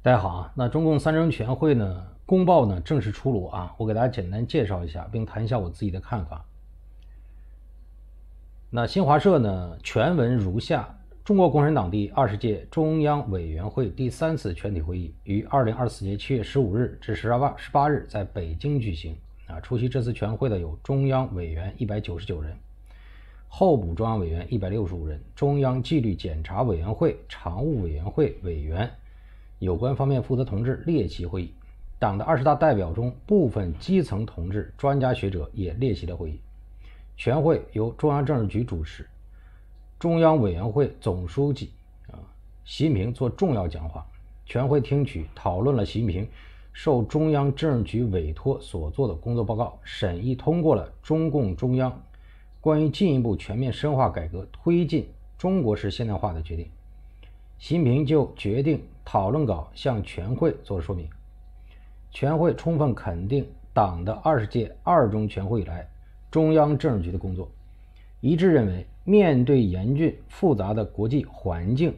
大家好啊，那中共三中全会呢公报呢正式出炉啊，我给大家简单介绍一下，并谈一下我自己的看法。那新华社呢全文如下：中国共产党第20届中央委员会第3次全体会议于2024年7月15日至18日在北京举行。出席这次全会的有中央委员199人，候补中央委员165人，中央纪律检查委员会常务委员会委员有关方面负责同志列席会议。党的20大代表中部分基层同志、专家学者也列席了会议。全会由中央政治局主持，中央委员会总书记习近平做重要讲话。全会听取讨论了习近平受中央政治局委托所做的工作报告，审议通过了中共中央关于进一步全面深化改革推进中国式现代化的决定。习近平就决定讨论稿向全会做了说明。全会充分肯定党的20届二中全会以来中央政治局的工作，一致认为面对严峻复杂的国际环境、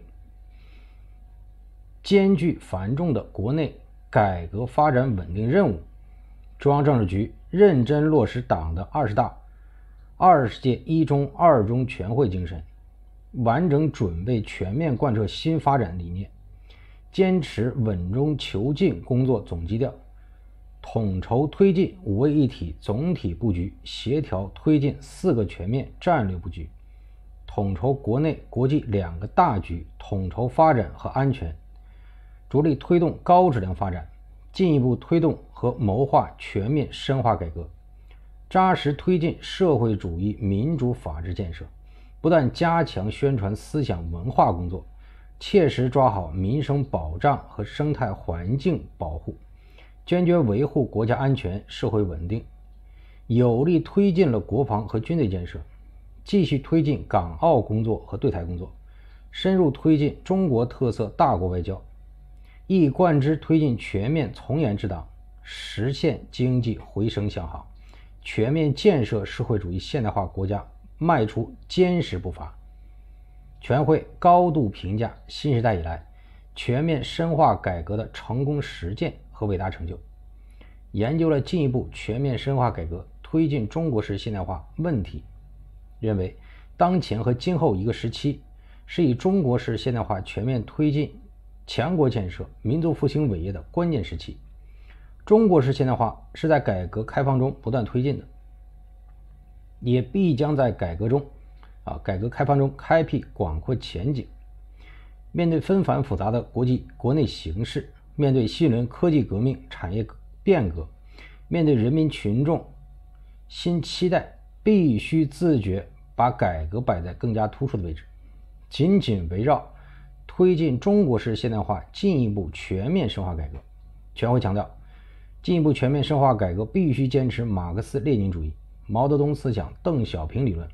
艰巨繁重的国内改革发展稳定任务，中央政治局认真落实党的20大、20届一中、二中全会精神，完整准备全面贯彻新发展理念，坚持稳中求进工作总基调，统筹推进5位一体总体布局，协调推进4个全面战略布局，统筹国内国际2个大局，统筹发展和安全，着力推动高质量发展，进一步推动和谋划全面深化改革，扎实推进社会主义民主法治建设，不断加强宣传思想文化工作，切实抓好民生保障和生态环境保护，坚决维护国家安全、社会稳定，有力推进了国防和军队建设，继续推进港澳工作和对台工作，深入推进中国特色大国外交，一以贯之推进全面从严治党，实现经济回升向好，全面建设社会主义现代化国家迈出坚实步伐。全会高度评价新时代以来全面深化改革的成功实践和伟大成就，研究了进一步全面深化改革推进中国式现代化问题，认为当前和今后一个时期是以中国式现代化全面推进强国建设、民族复兴伟业的关键时期。中国式现代化是在改革开放中不断推进的，也必将在改革开放中开辟广阔前景。面对纷繁复杂的国内形势，面对新一轮科技革命、产业变革，面对人民群众新期待，必须自觉把改革摆在更加突出的位置，紧紧围绕推进中国式现代化进一步全面深化改革。全会强调，进一步全面深化改革必须坚持马克思列宁主义、毛泽东思想、邓小平理论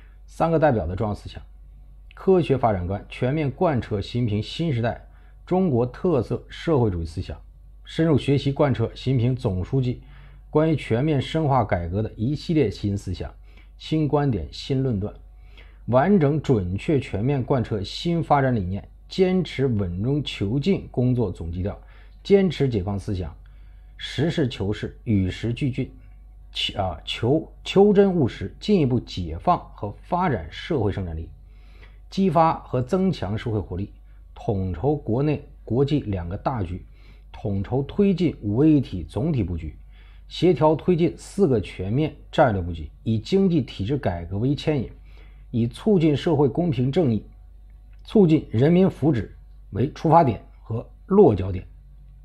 3个代表的重要思想，科学发展观全面贯彻习近平新时代中国特色社会主义思想，深入学习贯彻习近平总书记关于全面深化改革的一系列新思想、新观点、新论断，完整准确全面贯彻新发展理念，坚持稳中求进工作总基调，坚持解放思想，实事求是，与时俱进，求真务实，进一步解放和发展社会生产力，激发和增强社会活力，统筹国内国际2个大局，统筹推进5位一体总体布局，协调推进4个全面战略布局，以经济体制改革为牵引，以促进社会公平正义、促进人民福祉为出发点和落脚点，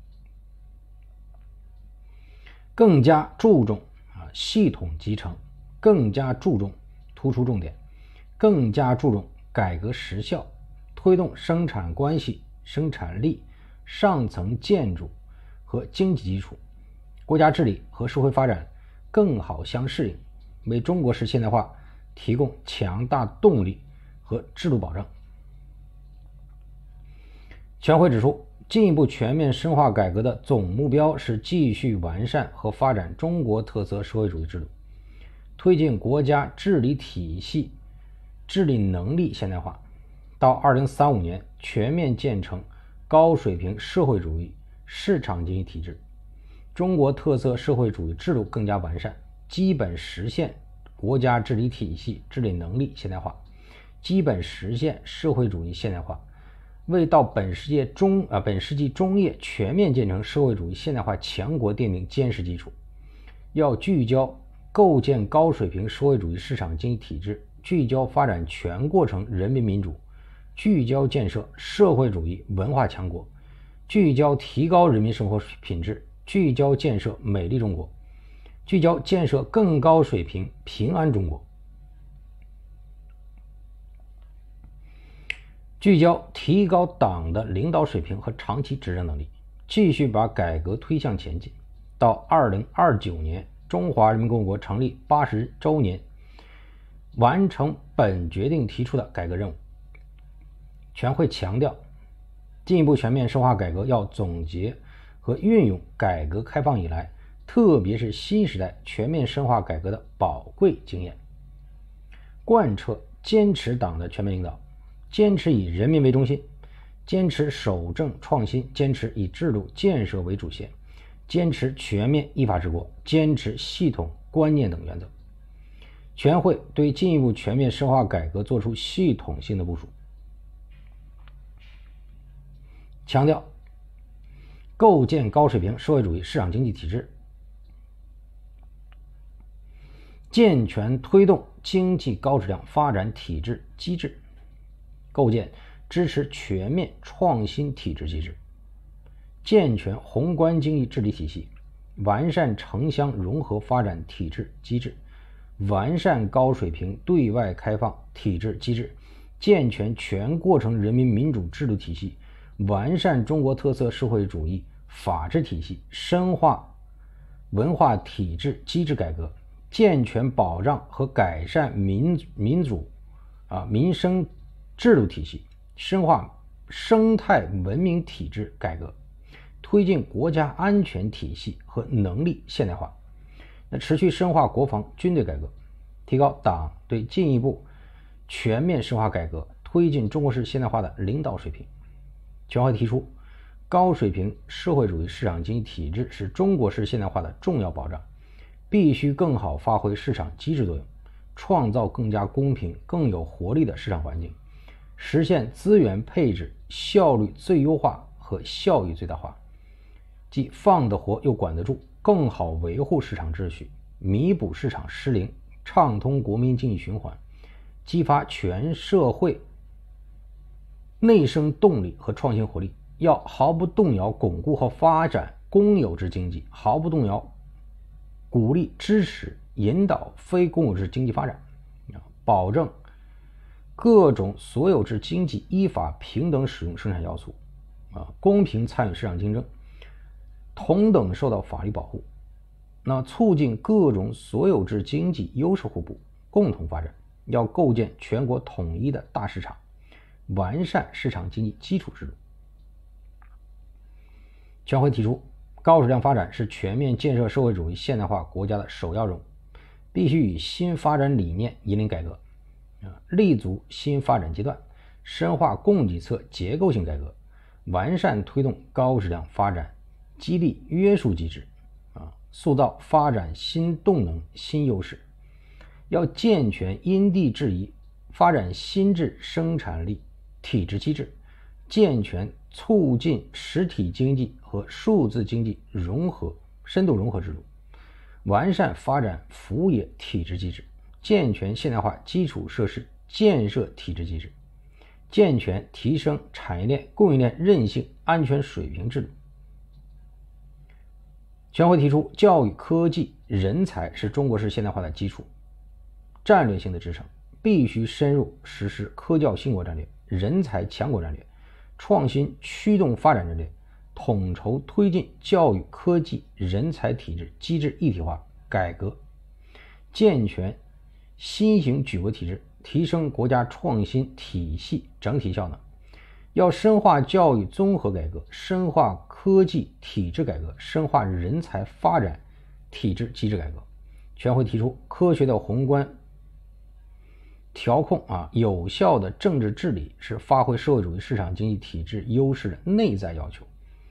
更加注重系统集成，更加注重突出重点，更加注重改革实效，推动生产关系、生产力、上层建筑和经济基础、国家治理和社会发展更好相适应，为中国式现代化提供强大动力和制度保障。全会指出，进一步全面深化改革的总目标是继续完善和发展中国特色社会主义制度，推进国家治理体系、治理能力现代化，到2035年全面建成高水平社会主义市场经济体制，中国特色社会主义制度更加完善，基本实现国家治理体系治理能力现代化，基本实现社会主义现代化，为到本世纪中叶全面建成社会主义现代化强国奠定坚实基础。要聚焦构建高水平社会主义市场经济体制，聚焦发展全过程人民民主，聚焦建设社会主义文化强国，聚焦提高人民生活品质，聚焦建设美丽中国，聚焦建设更高水平平安中国，聚焦提高党的领导水平和长期执政能力，继续把改革推向前进。到2029年，中华人民共和国成立80周年，完成本决定提出的改革任务。全会强调，进一步全面深化改革要总结和运用改革开放以来，特别是新时代全面深化改革的宝贵经验，贯彻坚持党的全面领导，坚持以人民为中心，坚持守正创新，坚持以制度建设为主线，坚持全面依法治国，坚持系统观念等原则。全会对进一步全面深化改革作出系统性的部署，强调构建高水平社会主义市场经济体制，健全推动经济高质量发展体制机制，构建支持全面创新体制机制，健全宏观经济治理体系，完善城乡融合发展体制机制，完善高水平对外开放体制机制，健全全过程人民民主制度体系，完善中国特色社会主义法治体系，深化文化体制机制改革，健全保障和改善民生制度体系，深化生态文明体制改革，推进国家安全体系和能力现代化。持续深化国防军队改革，提高党对进一步全面深化改革推进中国式现代化的领导水平。全会提出，高水平社会主义市场经济体制是中国式现代化的重要保障，必须更好发挥市场机制作用，创造更加公平、更有活力的市场环境，实现资源配置效率最优化和效益最大化，即放得活又管得住，更好维护市场秩序，弥补市场失灵，畅通国民经济循环，激发全社会内生动力和创新活力。要毫不动摇巩固和发展公有制经济，毫不动摇鼓励支持引导非公有制经济发展，保证各种所有制经济依法平等使用生产要素，公平参与市场竞争，同等受到法律保护。促进各种所有制经济优势互补，共同发展。要构建全国统一的大市场，完善市场经济基础制度。全会提出，高质量发展是全面建设社会主义现代化国家的首要任务，必须以新发展理念引领改革，立足新发展阶段，深化供给侧结构性改革，完善推动高质量发展激励约束机制，塑造发展新动能新优势。要健全因地制宜发展新质生产力体制机制，健全促进实体经济和数字经济深度融合制度，完善发展服务业体制机制，健全现代化基础设施建设体制机制，健全提升产业链供应链韧性安全水平制度。全会提出，教育科技人才是中国式现代化的基础，战略性的支撑，必须深入实施科教兴国战略、人才强国战略、创新驱动发展战略，统筹推进教育科技人才体制机制一体化改革，健全新型举国体制，提升国家创新体系整体效能。要深化教育综合改革，深化科技体制改革，深化人才发展体制机制改革。全会提出，科学的宏观调控有效的政治治理是发挥社会主义市场经济体制优势的内在要求。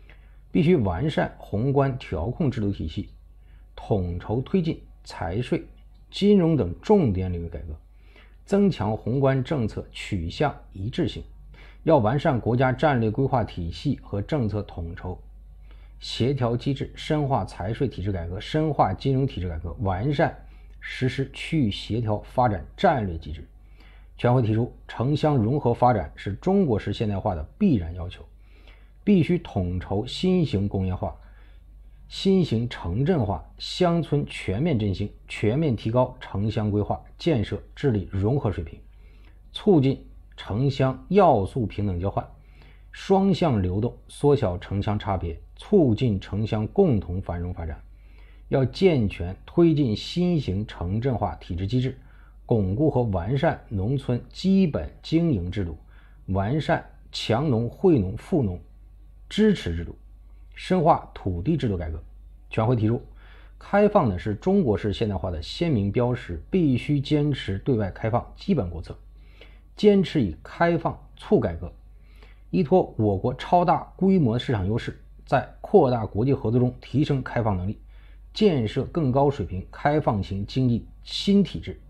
必须完善宏观调控制度体系，统筹推进财税、金融等重点领域改革，增强宏观政策取向一致性。要完善国家战略规划体系和政策统筹协调机制，深化财税体制改革，深化金融体制改革，完善实施区域协调发展战略机制。全会提出，城乡融合发展是中国式现代化的必然要求，必须统筹新型工业化、新型城镇化、乡村全面振兴，全面提高城乡规划建设治理融合水平，促进城乡要素平等交换、双向流动，缩小城乡差别，促进城乡共同繁荣发展。要健全推进新型城镇化体制机制，巩固和完善农村基本经营制度，完善强农惠农富农支持制度，深化土地制度改革。全会提出，开放呢是中国式现代化的鲜明标识，必须坚持对外开放基本国策，坚持以开放促改革，依托我国超大规模市场优势，在扩大国际合作中提升开放能力，建设更高水平开放型经济新体制，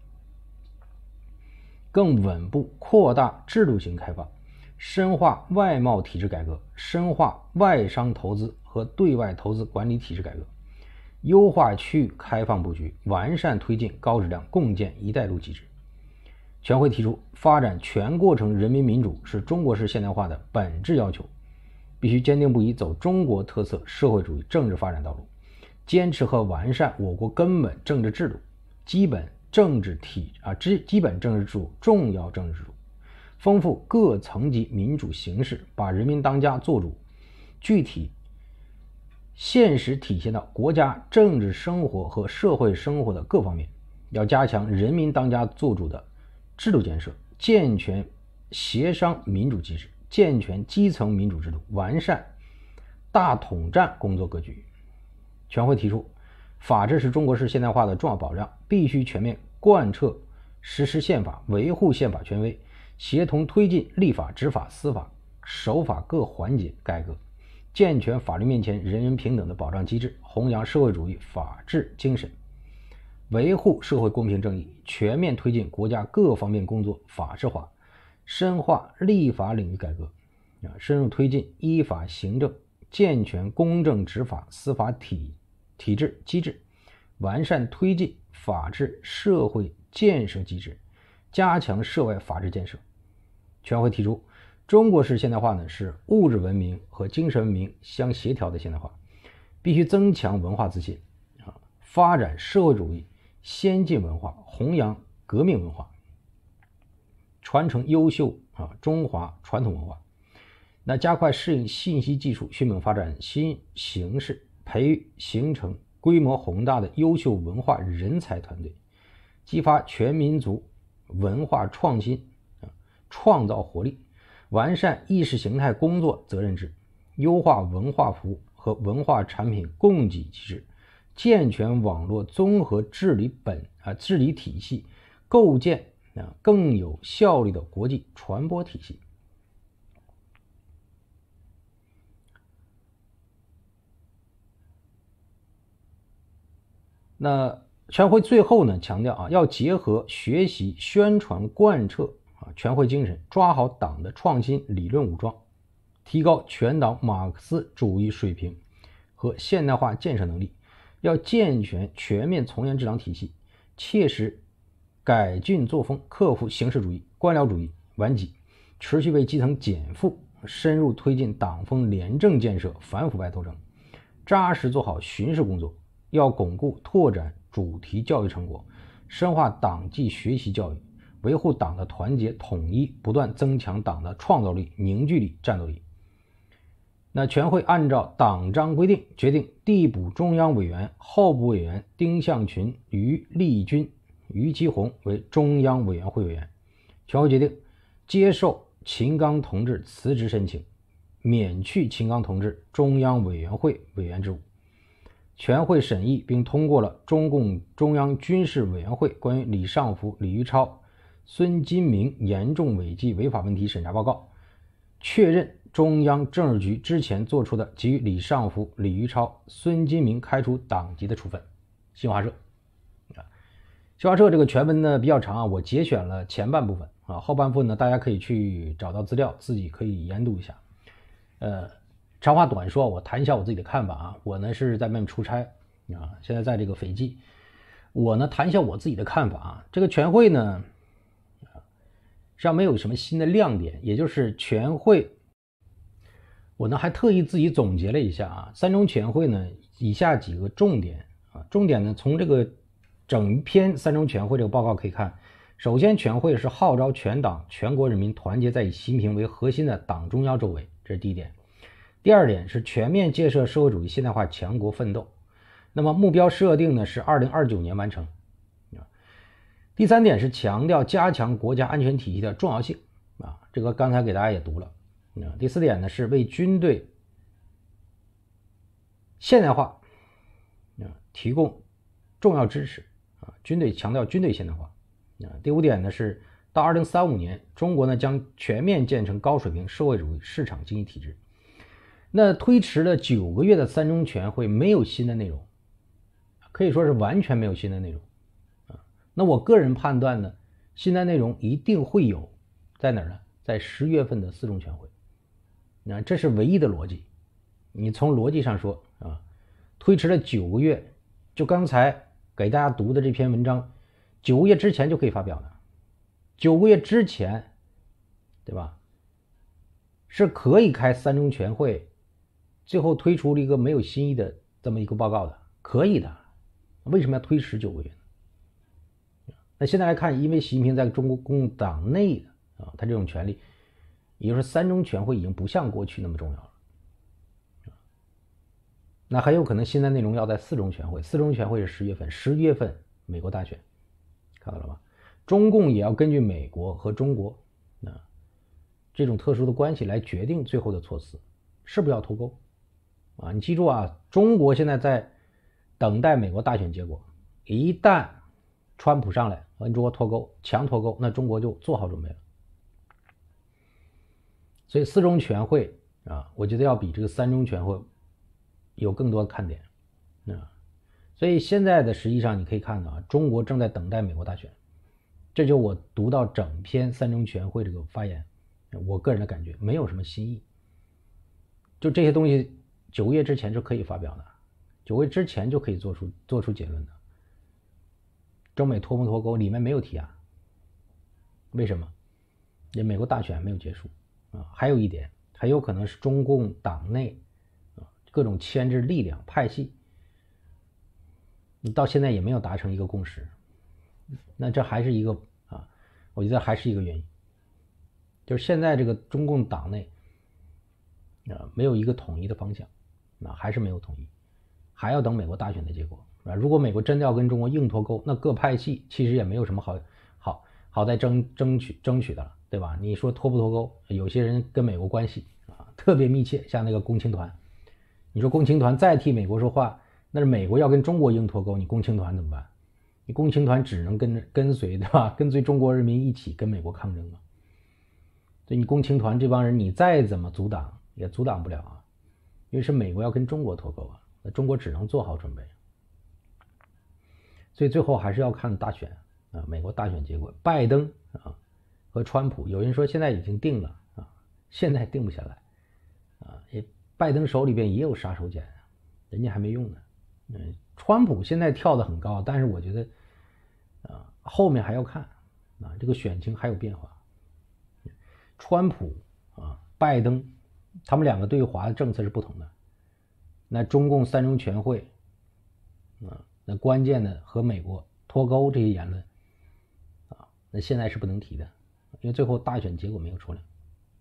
更稳步扩大制度型开放，深化外贸体制改革，深化外商投资和对外投资管理体制改革，优化区域开放布局，完善推进高质量共建“一带一路”机制。全会提出，发展全过程人民民主是中国式现代化的本质要求，必须坚定不移走中国特色社会主义政治发展道路，坚持和完善我国根本政治制度、基本政治制度、重要政治制度，丰富各层级民主形式，把人民当家作主具体现实体现到国家政治生活和社会生活的各方面。要加强人民当家作主的制度建设，健全协商民主机制，健全基层民主制度，完善大统战工作格局。全会提出，法治是中国式现代化的重要保障，必须全面贯彻实施宪法，维护宪法权威，协同推进立法、执法、司法、守法各环节改革，健全法律面前人人平等的保障机制，弘扬社会主义法治精神，维护社会公平正义，全面推进国家各方面工作法治化，深化立法领域改革，深入推进依法行政，健全公正执法司法体制机制，完善推进法治社会建设机制，加强涉外法治建设。全会提出，中国式现代化呢是物质文明和精神文明相协调的现代化，必须增强文化自信，发展社会主义先进文化，弘扬革命文化，传承优秀中华传统文化。那加快适应信息技术迅猛发展新形势，培育形成规模宏大的优秀文化人才团队，激发全民族文化创新创造活力，完善意识形态工作责任制，优化文化服务和文化产品供给机制，健全网络综合治理体系，构建更有效率的国际传播体系。那全会最后呢强调要结合学习、宣传、贯彻全会精神，抓好党的创新理论武装，提高全党马克思主义水平和现代化建设能力。要健全全面从严治党体系，切实改进作风，克服形式主义、官僚主义顽疾，持续为基层减负，深入推进党风廉政建设、反腐败斗争，扎实做好巡视工作。要巩固拓展主题教育成果，深化党纪学习教育，维护党的团结统一，不断增强党的创造力、凝聚力、战斗力。那全会按照党章规定，决定递补中央委员、候补委员丁向群、于立军、于其红为中央委员会委员。全会决定接受秦刚同志辞职申请，免去秦刚同志中央委员会委员职务。全会审议并通过了中共中央军事委员会关于李尚福、李玉超、孙金明严重违纪违法问题审查报告，确认中央政治局之前做出的给予李尚福、李玉超、孙金明开除党籍的处分。新华社新华社这个全文呢比较长啊，我节选了前半部分啊，后半部分呢大家可以去找到资料，自己可以研读一下。长话短说，我谈一下我自己的看法啊。我呢是在外面出差啊，现在在这个斐济，我呢谈一下我自己的看法啊。这个全会呢，实际上没有什么新的亮点，也就是全会，我呢还特意自己总结了一下啊，三中全会呢以下几个重点啊，重点呢从这个整篇三中全会这个报告可以看，首先全会是号召全党全国人民团结在以习近平为核心的党中央周围，这是第一点。第二点是全面建设社会主义现代化强国奋斗，那么目标设定呢是2029年完成。第三点是强调加强国家安全体系的重要性啊，这个刚才给大家也读了。第四点呢是为军队现代化提供重要支持啊，强调军队现代化。第五点呢是到2035年，中国呢将全面建成高水平社会主义市场经济体制。那推迟了9个月的三中全会没有新的内容，可以说是完全没有新的内容啊。那我个人判断呢，新的内容一定会有，在哪儿呢？在10月份的四中全会。那这是唯一的逻辑。你从逻辑上说啊，推迟了9个月，就刚才给大家读的这篇文章，9个月之前就可以发表的，9个月之前，对吧？是可以开三中全会，最后推出了一个没有新意的这么一个报告的，可以的。为什么要推迟9个月呢？那现在来看，因为习近平在中国共党内啊，他这种权利，也就是三中全会已经不像过去那么重要了。那很有可能新的内容要在四中全会，四中全会是10月份，11月份美国大选，看到了吗？中共也要根据美国和中国这种特殊的关系来决定最后的措辞，是不是要脱钩啊？你记住啊，中国现在在等待美国大选结果，一旦川普上来和中国脱钩，强脱钩，那中国就做好准备了。所以四中全会啊，我觉得要比这个三中全会有更多的看点啊。所以现在的实际上你可以看到啊，中国正在等待美国大选，这就我读到整篇三中全会这个发言，我个人的感觉没有什么新意。就这些东西9个月之前是可以发表的，9个月之前就可以做出结论的。中美脱不脱钩里面没有提啊，为什么？因为美国大选还没有结束啊。还有一点，很有可能是中共党内各种牵制力量派系，你到现在也没有达成一个共识，那这还是一个我觉得还是一个原因，就是现在这个中共党内没有一个统一的方向，还是没有统一，还要等美国大选的结果。如果美国真的要跟中国硬脱钩，那各派系其实也没有什么好再争取的了，对吧？你说脱不脱钩，有些人跟美国关系特别密切，像那个共青团，你说共青团再替美国说话，那是美国要跟中国硬脱钩，你共青团怎么办？你共青团只能跟随，对吧？跟随中国人民一起跟美国抗争嘛。所以你共青团这帮人，你再怎么阻挡也阻挡不了啊，因为是美国要跟中国脱钩啊，那中国只能做好准备。所以最后还是要看大选啊，美国大选结果，拜登和川普，有人说现在已经定了现在定不下来拜登手里边也有杀手锏，人家还没用呢。川普现在跳得很高，但是我觉得后面还要看这个选情还有变化。川普拜登他们两个对华的政策是不同的。那中共三中全会那关键的和美国脱钩这些言论那现在是不能提的，因为最后大选结果没有出来。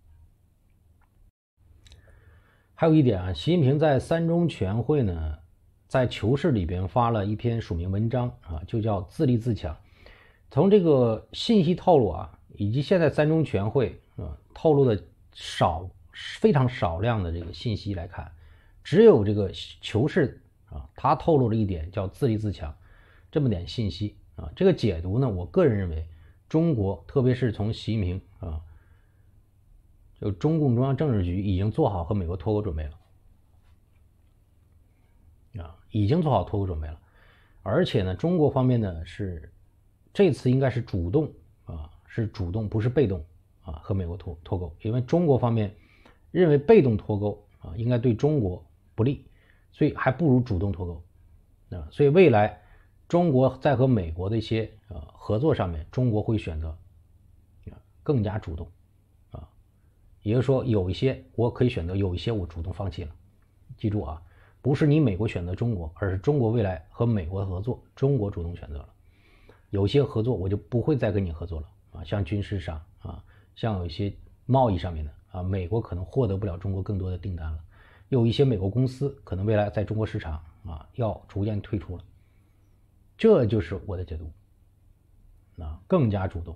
还有一点习近平在三中全会呢，在求是里边发了一篇署名文章就叫自立自强。从这个信息透露以及现在三中全会透露的非常少量的这个信息来看，只有这个求是他透露了一点叫自立自强这么点信息这个解读呢，我个人认为中国特别是从习近平就中共中央政治局已经做好和美国脱钩准备了，已经做好脱钩准备了。而且呢，中国方面呢是这次应该是主动是主动，不是被动和美国脱钩，因为中国方面认为被动脱钩应该对中国不利，所以还不如主动脱钩。所以未来中国在和美国的一些合作上面，中国会选择更加主动也就是说有一些我可以选择，有一些我主动放弃了。记住不是你美国选择中国，而是中国未来和美国的合作，中国主动选择了。有些合作我就不会再跟你合作了像军事上像有一些贸易上面的美国可能获得不了中国更多的订单了，有一些美国公司可能未来在中国市场要逐渐退出了。这就是我的解读更加主动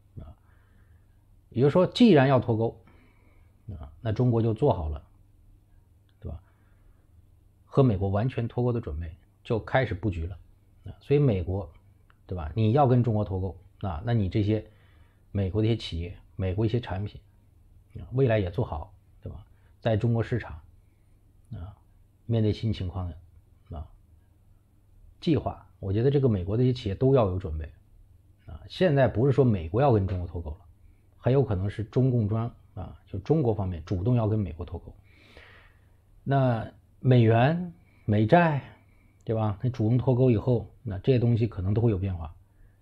也就是说既然要脱钩那中国就做好了，对吧？和美国完全脱钩的准备，就开始布局了所以美国，对吧？你要跟中国脱钩那你这些美国的一些企业，美国一些产品未来也做好，对吧？在中国市场面对新情况的计划，我觉得这个美国的一些企业都要有准备现在不是说美国要跟中国脱钩了，很有可能是中共中央就中国方面主动要跟美国脱钩。那美元、美债，对吧？那主动脱钩以后，那这些东西可能都会有变化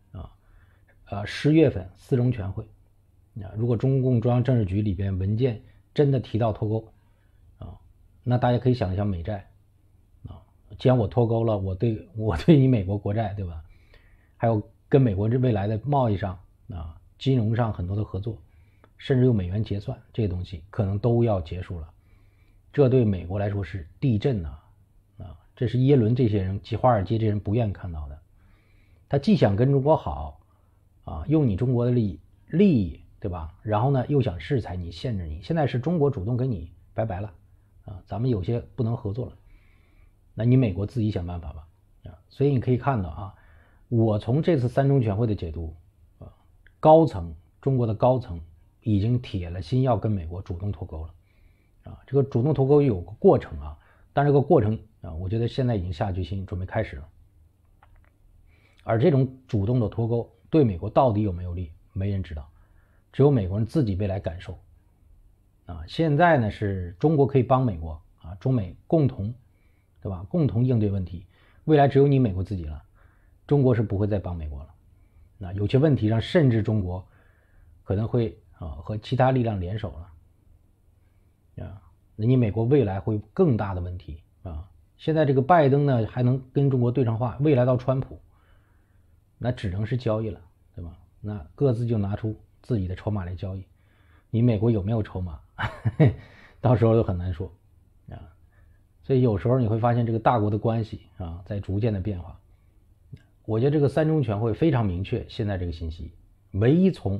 10月份4中全会如果中共中央政治局里边文件真的提到脱钩那大家可以想一想美债既然我脱钩了，我对你美国国债，对吧？还有跟美国这未来的贸易上金融上很多的合作，甚至用美元结算，这些东西可能都要结束了。这对美国来说是地震这是耶伦这些人及华尔街这些人不愿看到的。他既想跟中国好用你中国的利益，对吧？然后呢又想制裁你，限制你。现在是中国主动跟你拜拜了咱们有些不能合作了，那你美国自己想办法吧所以你可以看到我从这次3中全会的解读中国的高层已经铁了心要跟美国主动脱钩了这个主动脱钩有个过程但这个过程我觉得现在已经下决心准备开始了。而这种主动的脱钩对美国到底有没有利，没人知道，只有美国人自己未来感受现在呢是中国可以帮美国中美共同，对吧？共同应对问题。未来只有你美国自己了，中国是不会再帮美国了有些问题上甚至中国可能会和其他力量联手了那你美国未来会有更大的问题现在这个拜登呢还能跟中国对上话，未来到川普那只能是交易了，对吧？那各自就拿出自己的筹码来交易，你美国有没有筹码到时候都很难说所以有时候你会发现这个大国的关系在逐渐的变化。我觉得这个3中全会非常明确，现在这个信息唯一从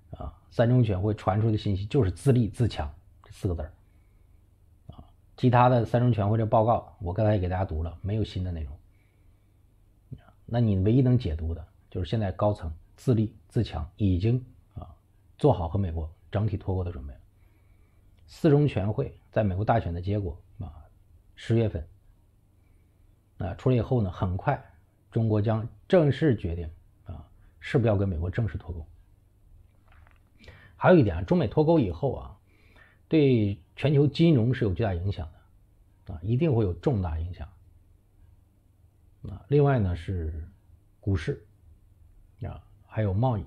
3中全会传出的信息就是自立自强这4个字其他的3中全会这报告我刚才也给大家读了，没有新的内容那你唯一能解读的就是现在高层自立自强，已经做好和美国整体脱钩的准备了。4中全会在美国大选的结果10月份出来以后呢，很快中国将正式决定是不是要跟美国正式脱钩。还有一点中美脱钩以后对全球金融是有巨大影响的一定会有重大影响另外呢是股市还有贸易、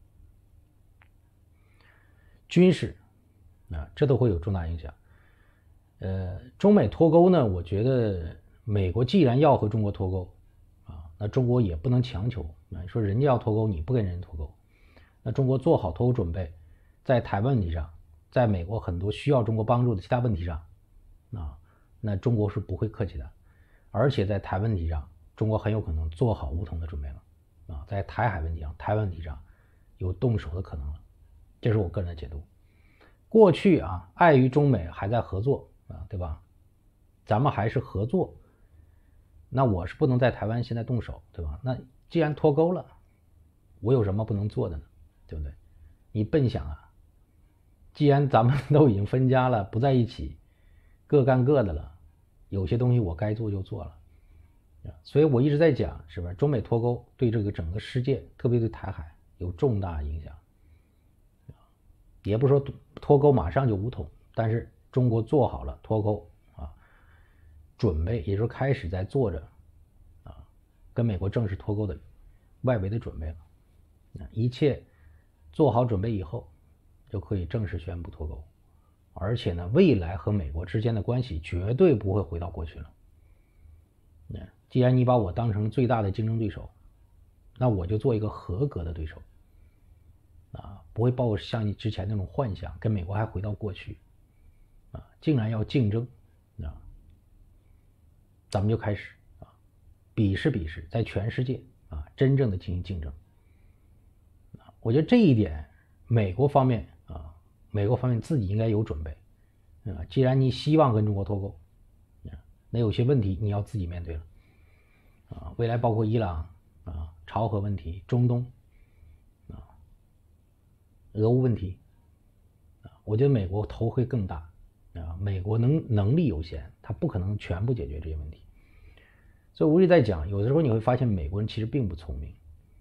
军事这都会有重大影响。中美脱钩呢，我觉得美国既然要和中国脱钩那中国也不能强求说人家要脱钩你不跟人家脱钩，那中国做好脱钩准备，在台湾问题上，在美国很多需要中国帮助的其他问题上那中国是不会客气的。而且在台湾问题上，中国很有可能做好武统的准备了在台海问题上、台湾问题上有动手的可能了，这是我个人的解读。过去碍于中美还在合作对吧？咱们还是合作，那我是不能在台湾现在动手，对吧？那既然脱钩了，我有什么不能做的呢？对不对？你笨想既然咱们都已经分家了，不在一起，各干各的了，有些东西我该做就做了。所以我一直在讲，是吧？中美脱钩对这个整个世界，特别对台海有重大影响。也不是说脱钩马上就武统，但是中国做好了脱钩准备，也就是开始在做着跟美国正式脱钩的外围的准备了。一切做好准备以后，就可以正式宣布脱钩。而且呢，未来和美国之间的关系绝对不会回到过去了。既然你把我当成最大的竞争对手，那我就做一个合格的对手不会抱像你之前那种幻想，跟美国还回到过去竟然要竞争咱们就开始比试，在全世界真正的进行竞争。我觉得这一点美国方面自己应该有准备既然你希望跟中国脱钩那有些问题你要自己面对了未来包括伊朗朝核问题、中东俄乌问题我觉得美国头会更大美国能力有限，他不可能全部解决这些问题。所以我一直在讲，有的时候你会发现美国人其实并不聪明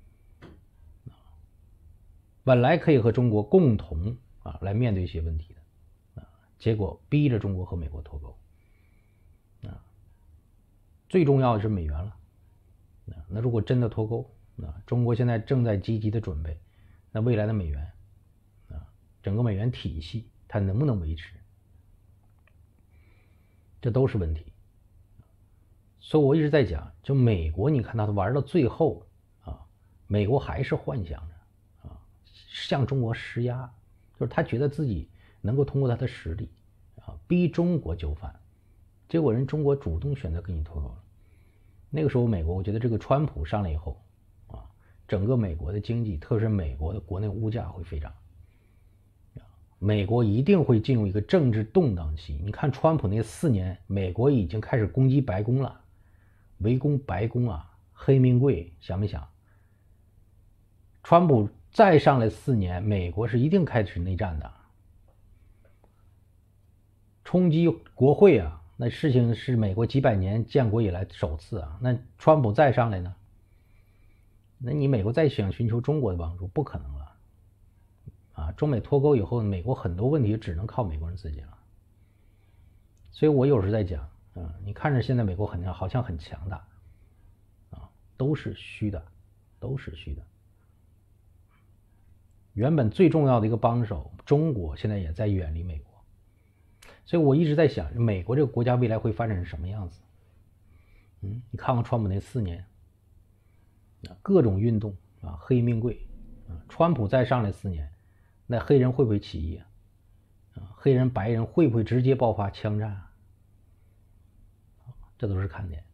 本来可以和中国共同来面对一些问题的结果逼着中国和美国脱钩最重要的是美元了那如果真的脱钩中国现在正在积极的准备，那未来的美元整个美元体系它能不能维持，这都是问题。所以我一直在讲，就美国你看他玩到最后美国还是幻想着向中国施压，就是他觉得自己能够通过他的实力逼中国就范，结果中国主动选择跟你脱钩了。那个时候美国，我觉得这个川普上来以后整个美国的经济，特别是美国的国内物价会飞涨美国一定会进入一个政治动荡期。你看川普那4年，美国已经开始攻击白宫了，围攻白宫黑名贵，想没想川普再上来4年，美国是一定开始内战的，冲击国会那事情是美国几百年建国以来首次那川普再上来呢，那你美国再想寻求中国的帮助不可能了中美脱钩以后，美国很多问题只能靠美国人自己了。所以我有时在讲你看着现在美国好像很强大都是虚的，都是虚的。原本最重要的一个帮手中国现在也在远离美国，所以我一直在想美国这个国家未来会发展成什么样子你看看川普那4年各种运动黑命贵川普再上来4年，那黑人会不会起义黑人白人会不会直接爆发枪战这都是看点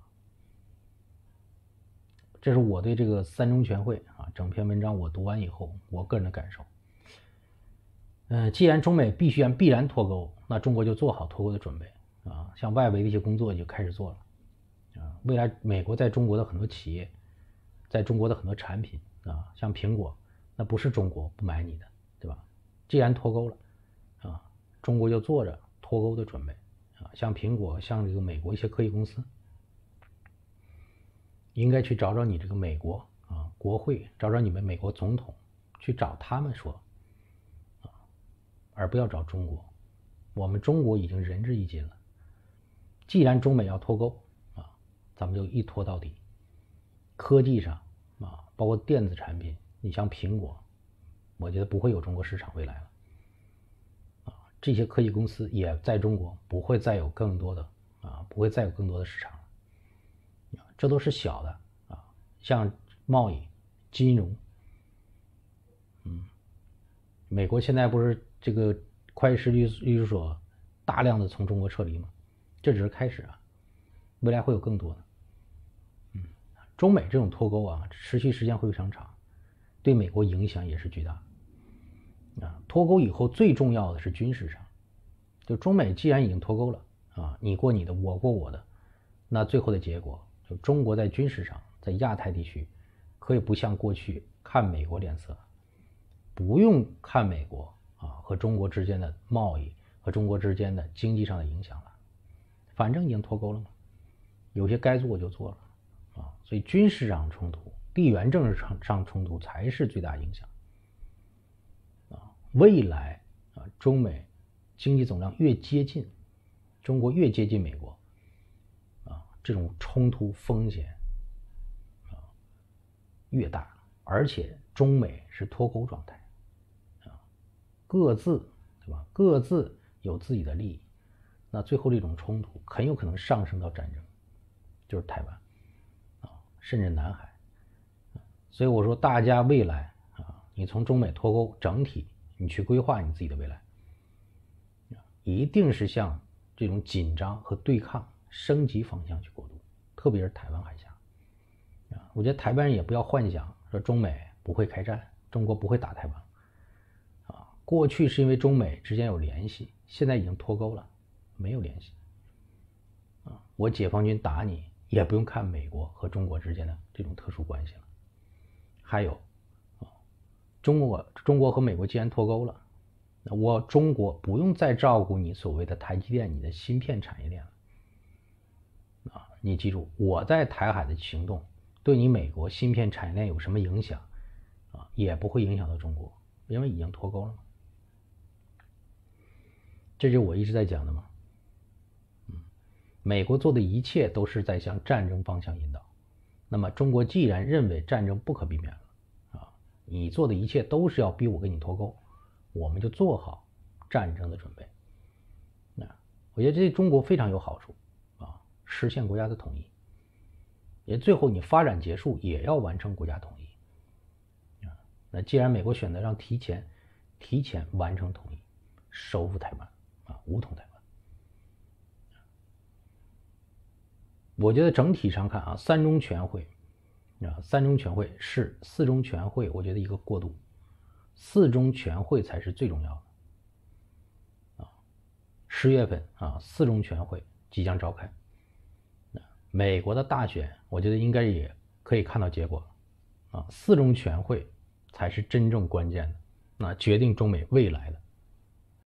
这是我对这个3中全会整篇文章我读完以后我个人的感受既然中美必然脱钩，那中国就做好脱钩的准备像外围的一些工作就开始做了未来美国在中国的很多企业，在中国的很多产品像苹果，那不是中国不买你的，对吧？既然脱钩了中国就做着脱钩的准备像苹果，像这个美国一些科技公司应该去找找你这个美国国会，找找你们美国总统，去找他们说而不要找中国。我们中国已经仁至义尽了，既然中美要脱钩咱们就一脱到底。科技上包括电子产品，你像苹果，我觉得不会有中国市场未来了这些科技公司也在中国不会再有更多的市场了这都是小的像贸易、金融美国现在不是这个会计师律师所大量的从中国撤离吗？这只是开始未来会有更多的中美这种脱钩持续时间会非常长，对美国影响也是巨大脱钩以后最重要的是军事上，就中美既然已经脱钩了你过你的，我过我的，那最后的结果就中国在军事上，在亚太地区可以不像过去看美国脸色，不用看美国和中国之间的贸易和中国之间的经济上的影响了。反正已经脱钩了嘛，有些该做我就做了所以军事上冲突、地缘政治上冲突才是最大影响未来中美经济总量越接近，中国越接近美国这种冲突风险越大，而且中美是脱钩状态各自对吧？各自有自己的利益，那最后这种冲突很有可能上升到战争，就是台湾甚至南海所以我说大家未来你从中美脱钩整体你去规划你自己的未来一定是向这种紧张和对抗升级方向去过渡，特别是台湾海峡我觉得台湾人也不要幻想说中美不会开战，中国不会打台湾过去是因为中美之间有联系，现在已经脱钩了，没有联系我解放军打你也不用看美国和中国之间的这种特殊关系了。还有中国和美国既然脱钩了，那我中国不用再照顾你所谓的台积电，你的芯片产业链了你记住，我在台海的行动对你美国芯片产业链有什么影响也不会影响到中国，因为已经脱钩了嘛。这就是我一直在讲的嘛美国做的一切都是在向战争方向引导，那么中国既然认为战争不可避免了你做的一切都是要逼我跟你脱钩，我们就做好战争的准备我觉得这对中国非常有好处实现国家的统一，也最后你发展结束也要完成国家统一那既然美国选择让提前完成统一，收复台湾武统台湾我觉得整体上看三中全会是四中全会我觉得一个过渡，四中全会才是最重要的10月份四中全会即将召开美国的大选我觉得应该也可以看到结果四中全会才是真正关键的决定中美未来的